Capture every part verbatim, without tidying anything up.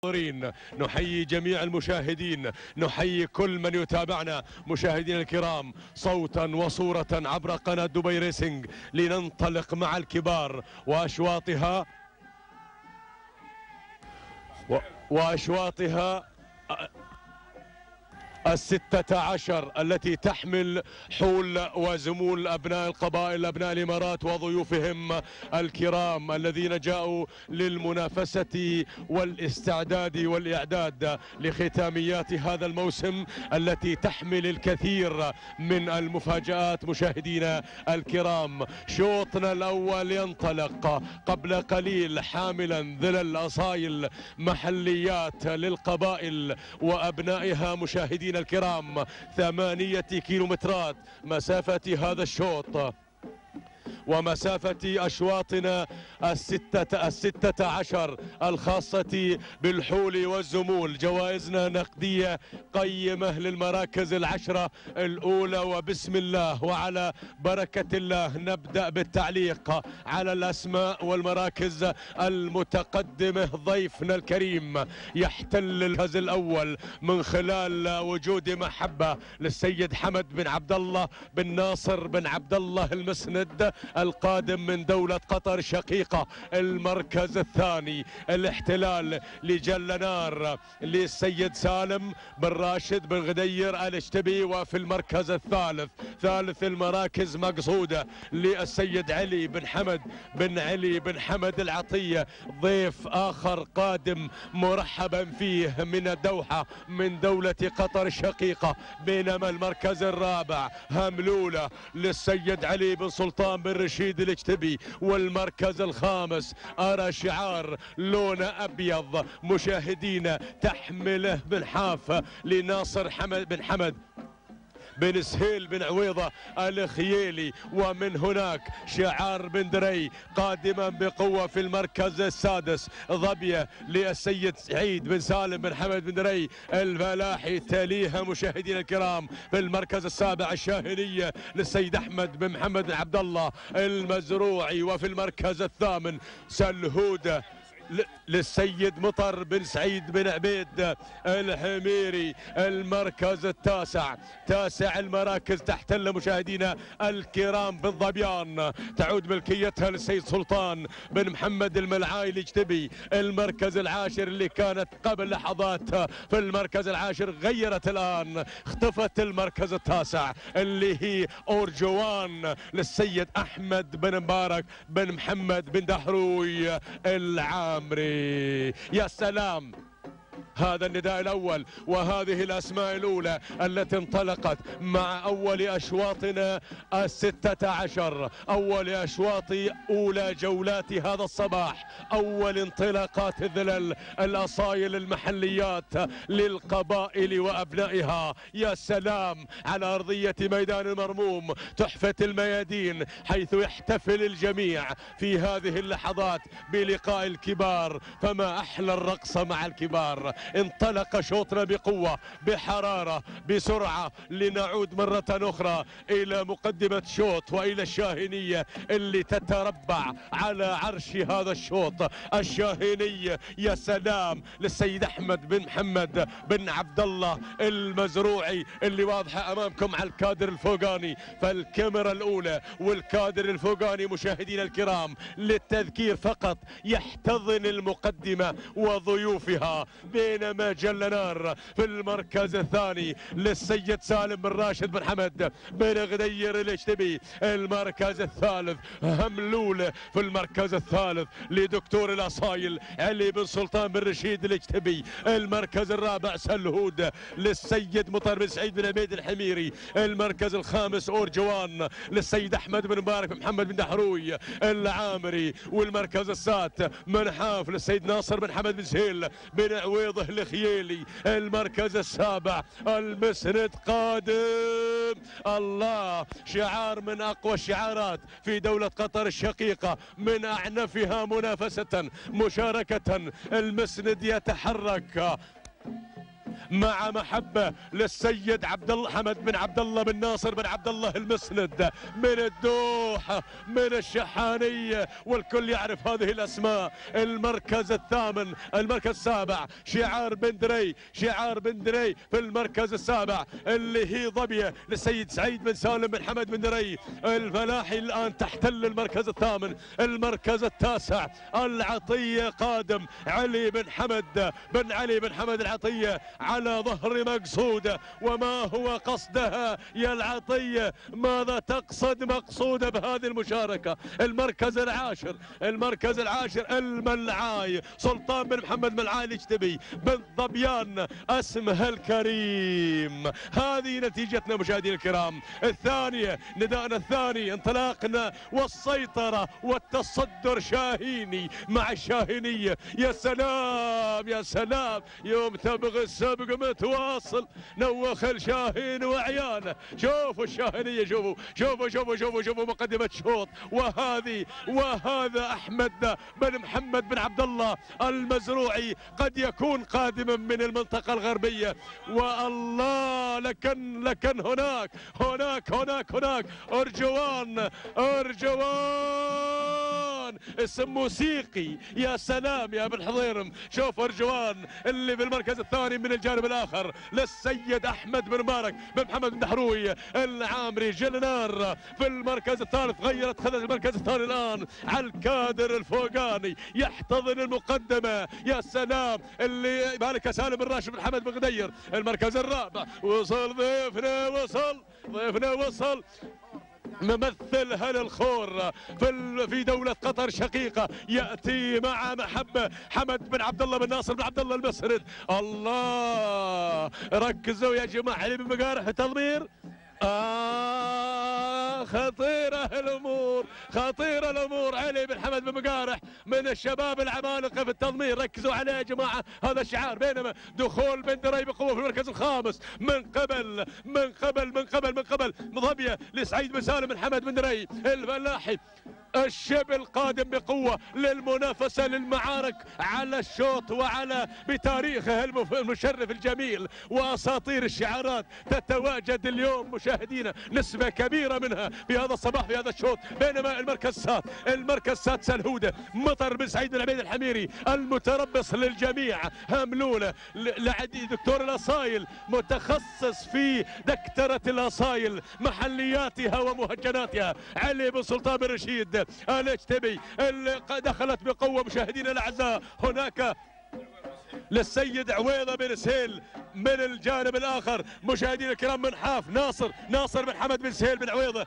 نحيي جميع المشاهدين، نحيي كل من يتابعنا مشاهدينا الكرام صوتا وصورة عبر قناة دبي ريسنج، لننطلق مع الكبار وأشواطها وأشواطها الستة عشر التي تحمل حول وزمول أبناء القبائل أبناء الإمارات وضيوفهم الكرام الذين جاءوا للمنافسة والاستعداد والإعداد لختاميات هذا الموسم التي تحمل الكثير من المفاجآت. مشاهدينا الكرام، شوطنا الأول ينطلق قبل قليل حاملا ذلل أصايل محليات للقبائل وأبنائها. مشاهدينا الكرام، ثمانية كيلومترات مسافة هذا الشوط، ومسافة أشواطنا الستة, الستة عشر الخاصة بالحول والزمول. جوائزنا نقدية قيمة للمراكز العشرة الأولى، وبسم الله وعلى بركة الله نبدأ بالتعليق على الأسماء والمراكز المتقدمة. ضيفنا الكريم يحتل المركز الأول من خلال وجود محبة للسيد حمد بن عبد الله بن ناصر بن عبد الله المسند القادم من دولة قطر شقيقة. المركز الثاني الاحتلال لجلنار للسيد سالم بن راشد بن غدير الاشتبي. وفي المركز الثالث ثالث المراكز مقصودة للسيد علي بن حمد بن علي بن حمد العطية، ضيف آخر قادم مرحبا فيه من الدوحة من دولة قطر الشقيقة. بينما المركز الرابع هملولة للسيد علي بن سلطان بن رشيد الاجتبي. والمركز الخامس أرى شعار لونه أبيض مشاهدينا تحمله بالحافة لناصر حمد بن حمد بن سهيل بن عويضة الخييلي. ومن هناك شعار بن دري قادما بقوة في المركز السادس، ظبية للسيد سعيد بن سالم بن حمد بن دري الفلاحي. تليها مشاهدينا الكرام في المركز السابع الشاهنية للسيد أحمد بن محمد بن عبد الله المزروعي. وفي المركز الثامن سلهودة للسيد مطر بن سعيد بن عبيد الحميري. المركز التاسع تاسع المراكز تحتل مشاهدينا الكرام بالظبيان، تعود ملكيتها للسيد سلطان بن محمد الملعاي الاجتبي. المركز العاشر اللي كانت قبل لحظات في المركز العاشر غيرت الآن، اختفت المركز التاسع اللي هي أورجوان للسيد أحمد بن مبارك بن محمد بن دحروي العام. يا سلام، هذا النداء الأول وهذه الأسماء الأولى التي انطلقت مع أول أشواطنا الستة عشر، أول أشواط أولى جولات هذا الصباح، أول انطلاقات الذلل الأصايل المحليات للقبائل وأبنائها. يا سلام على أرضية ميدان المرموم، تحفة الميادين، حيث يحتفل الجميع في هذه اللحظات بلقاء الكبار. فما أحلى الرقص مع الكبار. انطلق شوطنا بقوة بحرارة بسرعة، لنعود مرة أخرى إلى مقدمة شوط وإلى الشاهنية اللي تتربع على عرش هذا الشوط. الشاهنية يا سلام للسيد أحمد بن محمد بن عبد الله المزروعي اللي واضحة أمامكم على الكادر الفوقاني. فالكاميرا الأولى والكادر الفوقاني مشاهدينا الكرام للتذكير فقط يحتضن المقدمة وضيوفها. بينما جلنار في المركز الثاني للسيد سالم بن راشد بن حمد بن غدير الاجتبي. المركز الثالث هملول في المركز الثالث لدكتور الأصايل علي بن سلطان بن رشيد الاجتبي. المركز الرابع سلهود للسيد مطر بن سعيد بن عبيد الحميري. المركز الخامس أورجوان للسيد أحمد بن مبارك بن محمد بن دحروي العامري. والمركز السادس منحاف للسيد ناصر بن حمد بن سهيل بن عويضة الخييلي. المركز السابع المسند قادم، الله، شعار من أقوى الشعارات في دولة قطر الشقيقة، من أعنفها منافسة مشاركة. المسند يتحرك مع محبة للسيد عبد الله حمد بن عبد الله بن ناصر بن عبد الله المسند من الدوحة من الشحانية، والكل يعرف هذه الأسماء. المركز الثامن، المركز السابع شعار بن دري، شعار بن دري في المركز السابع اللي هي ظبية للسيد سعيد بن سالم بن حمد بن دري. الفلاحي الآن تحتل المركز الثامن. المركز التاسع العطية قادم علي بن حمد بن علي بن حمد العطية على ظهر مقصودة. وما هو قصدها يا العطية؟ ماذا تقصد مقصودة بهذه المشاركة؟ المركز العاشر، المركز العاشر الملعاي سلطان بن محمد ملعاي الاجتبي بن ظبيان اسمها الكريم. هذه نتيجتنا مشاهدينا الكرام. الثانية، نداءنا الثاني، انطلاقنا والسيطرة والتصدر شاهيني مع الشاهينية. يا سلام يا سلام، يوم تبغى السبق متواصل نوخ الشاهين وعيانه. شوفوا الشاهينية، شوفوا شوفوا شوفوا شوفوا شوفوا مقدمة شوط. وهذه وهذا أحمد بن محمد بن عبد الله المزروعي قد يكون قادما من المنطقة الغربية. والله لكن لكن هناك هناك هناك هناك أرجوان أرجوان اسم موسيقي. يا سلام يا ابن حضيرم. شوف أرجوان اللي في المركز الثاني من الجانب الآخر للسيد أحمد بن مبارك بن محمد بن دحروي العامري. جلنار في المركز الثالث، غيرت خذت المركز الثاني الآن على الكادر الفوقاني يحتضن المقدمة. يا سلام اللي مالك سالم بن راشد بن حمد بن غدير. المركز الرابع وصل ضيفنا، وصل ضيفنا وصل ممثل هل الخور في في دولة قطر شقيقة، يأتي مع محبة حمد بن عبد الله بن ناصر بن عبد الله المسرد. الله ركزوا يا جماعة علي بن مقارح تضمير. آه خطيرة الأمور، خطيرة الأمور. علي بن حمد بن مقارح من الشباب العمالقة في التضمير، ركزوا عليه يا جماعة هذا الشعار. بينما دخول بن دري بقوة في المركز الخامس من قبل من قبل من قبل من قبل ظبية لسعيد بن سالم بن حمد بن دري الفلاحي. الشبل قادم بقوة للمنافسة للمعارك على الشوط وعلى بتاريخه المشرف الجميل. وأساطير الشعارات تتواجد اليوم مشاهدينا، نسبة كبيرة منها في هذا الصباح في هذا الشوط. بينما المركز السادس، المركز السادس الهودة مطر بن سعيد بن عبيد الحميري المتربص للجميع. هملولة لعدي دكتور الأصايل متخصص في دكترة الأصايل محلياتها ومهجناتها. علي بن سلطان بن رشيد الاجتبي اللي دخلت بقوة مشاهدينا الأعزاء. هناك للسيد عويضة بن سهيل من الجانب الآخر مشاهدينا الكرام من حاف ناصر ناصر بن حمد بن سهيل بن عويضة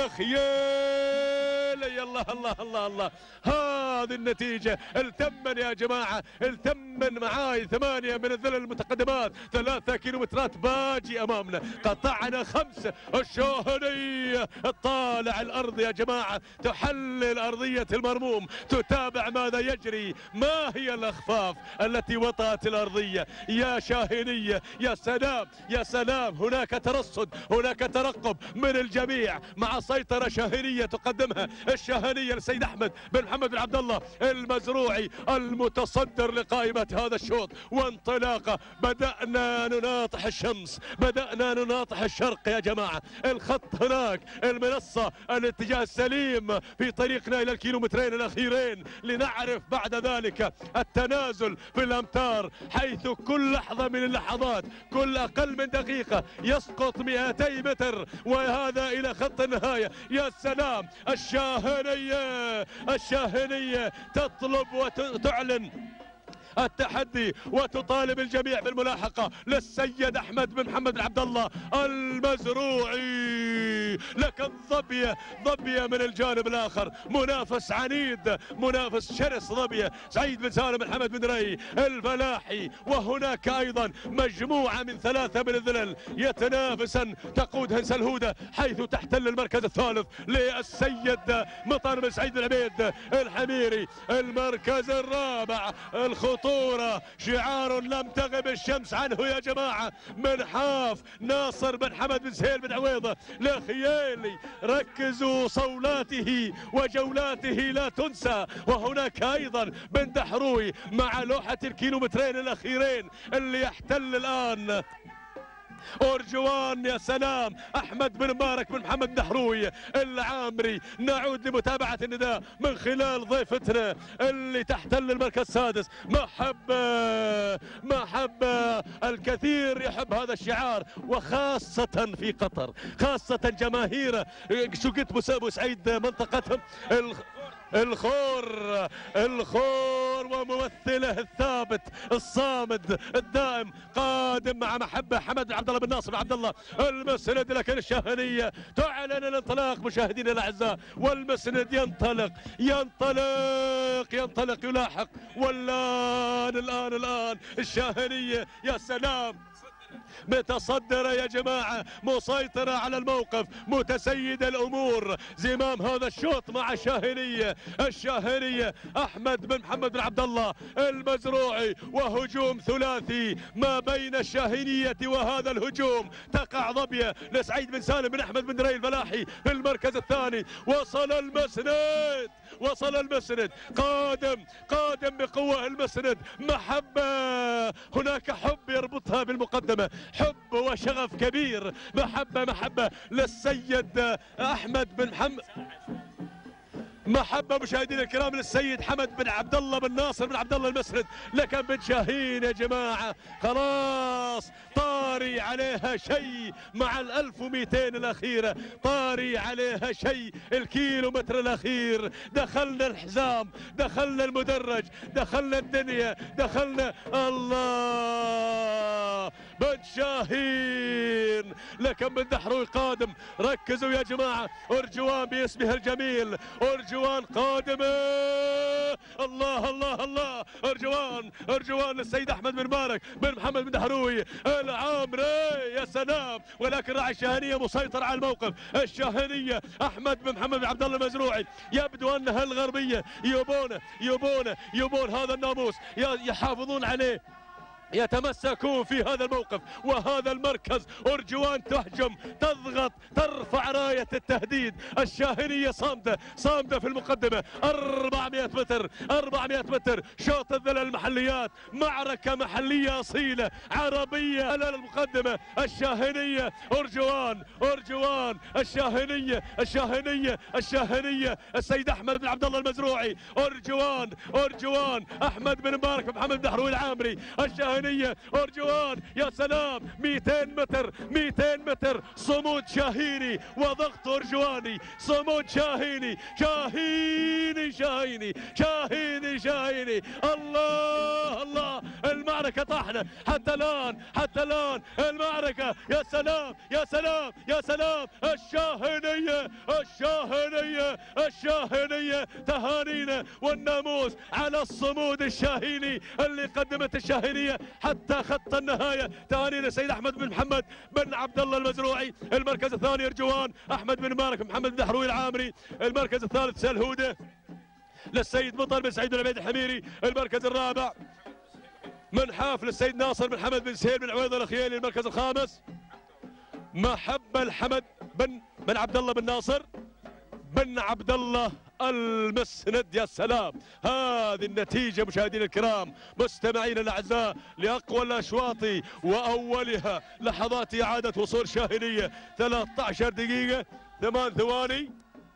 الخيال. الله الله الله الله. هذه النتيجة التمن يا جماعة، التمن معاي ثمانية من الذلل المتقدمات، ثلاثة كيلومترات باجي أمامنا. قطعنا خمسة. الشاهنية الطالع الأرض يا جماعة، تحلل أرضية المرموم، تتابع ماذا يجري، ما هي الأخفاف التي وطأت الأرضية. يا شاهنية يا سلام يا سلام. هناك ترصد، هناك ترقب من الجميع مع سيطرة شاهنية تقدمها الشاهنية للسيد أحمد بن محمد بن عبد الله المزروعي المتصدر لقائمة هذا الشوط. وانطلاقة بدأنا نناطح الشمس، بدأنا نناطح الشرق يا جماعة. الخط هناك، المنصة، الاتجاه السليم في طريقنا إلى الكيلومترين الأخيرين لنعرف بعد ذلك التنازل في الأمتار، حيث كل لحظة من اللحظات، كل أقل من دقيقة يسقط مئتي متر وهذا إلى خط النهاية. يا سلام. الشاهنية الشاهنية تطلب وتعلن التحدي وتطالب الجميع بالملاحقة للسيد أحمد بن محمد بن عبد الله المزروعي. لكن ظبية ظبية من الجانب الآخر، منافس عنيد، منافس شرس. ظبية سعيد بن سالم بن حمد بن دري الفلاحي. وهناك أيضا مجموعة من ثلاثة من الذلل يتنافسا تقود هنس الهودة، حيث تحتل المركز الثالث للسيد مطر بن سعيد بن عبيد الحميري. المركز الرابع الخط خطورة، شعار لم تغب الشمس عنه يا جماعة من حاف ناصر بن حمد بن سهيل بن عويضة لخيار يلي ركزوا، صولاته وجولاته لا تنسى. وهناك ايضا بن دحروي مع لوحة الكيلومترين الاخيرين اللي يحتل الان أرجوان. يا سلام، أحمد بن مبارك بن محمد دحروي العامري. نعود لمتابعة النداء من خلال ضيفتنا اللي تحتل المركز السادس، محبة محبة. الكثير يحب هذا الشعار، وخاصة في قطر، خاصة جماهير شقت أبو سعيد منطقتهم. الخور الخور وممثله الثابت الصامد الدائم قادم مع محبه حمد بن عبد الله بن ناصر بن عبد الله. المسند لكن الشاهنيه تعلن الانطلاق مشاهدينا الاعزاء، والمسند ينطلق ينطلق ينطلق يلاحق. والان الان الان الشاهنيه يا سلام متصدرة يا جماعة، مسيطرة على الموقف، متسيدة الأمور. زمام هذا الشوط مع الشاهنية الشاهنية أحمد بن محمد بن عبد الله المزروعي، وهجوم ثلاثي ما بين الشاهنية وهذا الهجوم. تقع ضبية لسعيد بن سالم بن أحمد بن دري الفلاحي في المركز الثاني. وصل المسند وصل المسند قادم قادم بقوة المسند. محبة، هناك حب يربطها بالمقدمة، حب وشغف كبير. محبة محبة للسيد أحمد بن محمد، محبة مشاهدينا الكرام للسيد حمد بن عبد الله بن ناصر بن عبد الله المسند. لكن بن شاهين يا جماعة خلاص طاري عليها شيء مع الألف ومئتين الأخيرة، طاري عليها شيء. الكيلو متر الأخير دخلنا الحزام، دخلنا المدرج، دخلنا الدنيا، دخلنا الله. بن شاهين لكن بن دحروي قادم. ركزوا يا جماعة، أرجوان باسمها الجميل، أرجوان قادمة. الله الله الله، أرجوان أرجوان للسيد أحمد بن مبارك بن محمد بن دحروي العامري. يا سلام، ولكن راعي الشاهنية مسيطر على الموقف. الشاهنية أحمد بن محمد بن عبد الله المزروعي، يبدو أنها الغربية يبون يبون يبون هذا الناموس، يحافظون عليه، يتمسكون في هذا الموقف وهذا المركز. أرجوان تهجم، تضغط، ترفع راية التهديد. الشاهنية صامدة صامدة في المقدمة. أربعمئة متر أربعمئة متر شوط الذلل المحليات، معركة محلية أصيلة عربية على المقدمة. الشاهنية أرجوان أرجوان الشاهنية الشاهنية الشاهنية السيد أحمد بن عبد الله المزروعي. أرجوان أرجوان أحمد بن مبارك بن محمد بن دحروي العامري. الشاهنية أرجوان يا سلام، مئتين متر مئتين متر صمود شاهيني وضغط أرجواني. صمود شاهيني شاهيني شاهيني شاهيني شاهيني. الله الله، المعركة طاحنة حتى الآن حتى الآن المعركة. يا سلام يا سلام يا سلام. الشاهنية الشاهنية الشاهنية تهانينا والناموس على الصمود الشاهيني اللي قدمت الشاهنية حتى خط النهاية. تهانينا السيد أحمد بن محمد بن عبد الله المزروعي. المركز الثاني أرجوان أحمد بن مبارك محمد بن دحروي العامري. المركز الثالث سلهودة للسيد مطر بن سعيد بن عبيد الحميري. المركز الرابع من حافل السيد ناصر بن حمد بن سهيل بن عويضة الخيالي. المركز الخامس محبة الحمد بن بن عبد الله بن ناصر بن عبد الله المسند. يا سلام، هذه النتيجة مشاهدينا الكرام مستمعينا الأعزاء لأقوى الأشواط وأولها لحظات إعادة وصول شاهنية. ثلاثة عشر دقيقة ثمان ثواني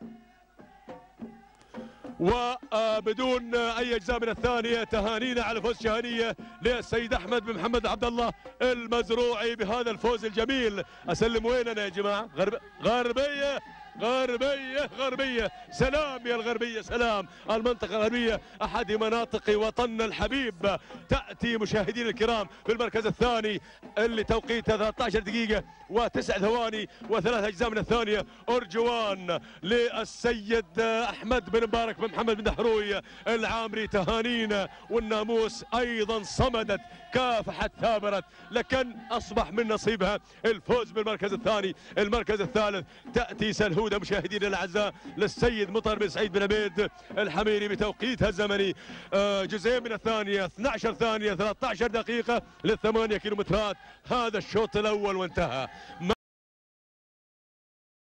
وبدون أي أجزاء من الثانية. تهانينا على فوز شاهنية للسيد أحمد بن محمد عبد الله المزروعي بهذا الفوز الجميل. أسلم ويننا يا جماعة؟ غرب غربية غربية غربية. سلام يا الغربية، سلام. المنطقة الغربية أحد مناطق وطننا الحبيب. تأتي مشاهدينا الكرام في المركز الثاني اللي توقيته ثلاثة عشر دقيقة وتسع ثواني وثلاث أجزاء من الثانية. أرجوان للسيد أحمد بن مبارك بن محمد بن دحروي العامري. تهانينا والناموس أيضا صمدت، كافحت، ثابرت، لكن أصبح من نصيبها الفوز بالمركز الثاني. المركز الثالث تأتي سلهودة مشاهدينا الاعزاء للسيد مطر بن سعيد بن عبيد الحميري بتوقيتها الزمني جزئين من الثانيه، اثنتي عشرة ثانيه ثلاثة عشر دقيقه للثمانيه كيلومترات. هذا الشوط الاول وانتهى.